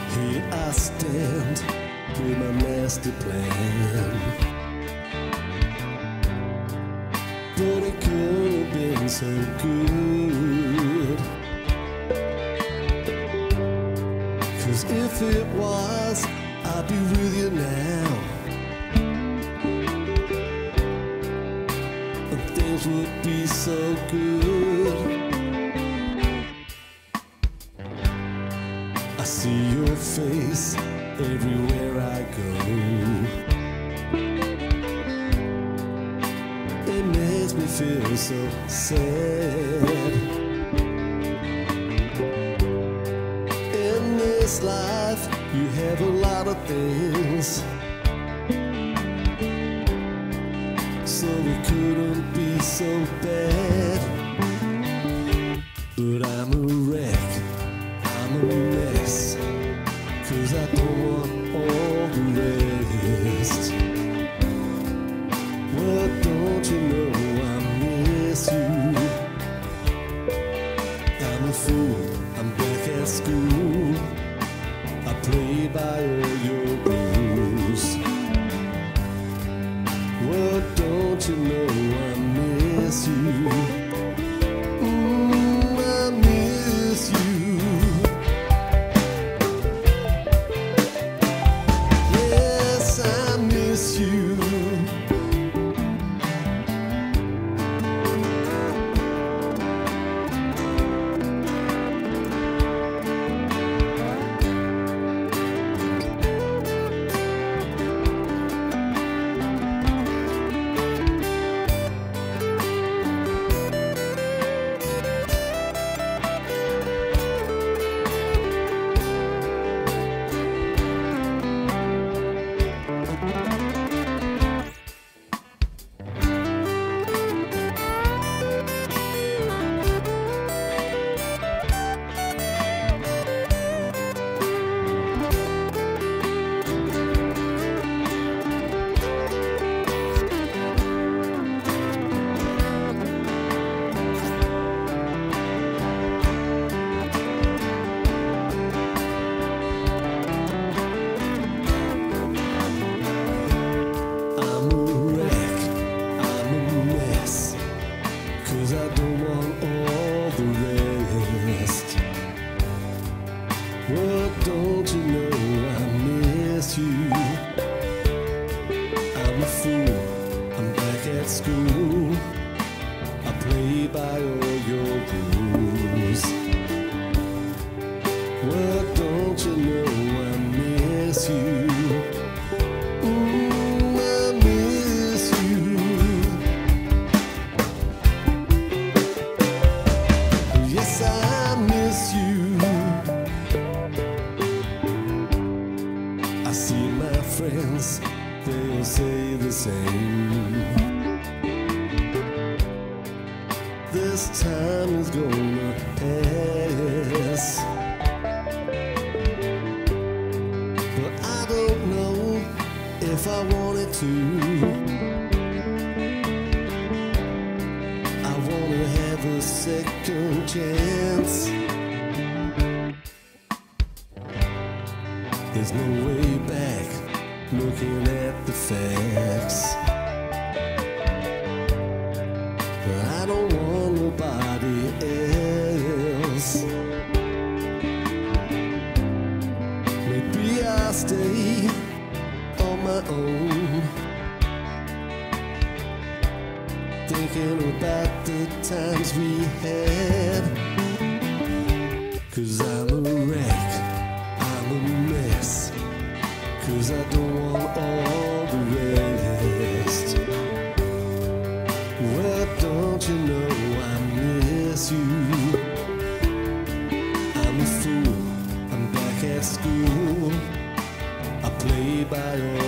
Here I stand with my master plan, but it could have been so good. 'Cause if it was, I'd be with you now, and things would be so good. I see your face everywhere I go. It makes me feel so sad. In this life, you have a lot of things, so it couldn't be so bad. But I'm a wreck, I'm a mess, 'cause I don't want all the rest. Well, don't you know I miss you? I'm a fool, I'm back at school. I play by all your rules. Well, don't you know I miss you? I miss you. Yes, I miss you. I don't want all the rest. Well, don't you know I miss you? I'm a fool, I'm back at school. I play by all your rules. Well, don't you know I miss you? I see my friends, they'll say the same. This time is gonna pass, but I don't know if I want it to. I wanna have a second chance. There's no way back, looking at the facts. But I don't want nobody else. Maybe I'll stay on my own, thinking about the times we had. 'Cause I'm a wreck, I'm a mess, 'cause I don't want all the rest. Well, don't you know I miss you? I'm a fool, I'm back at school. I play by all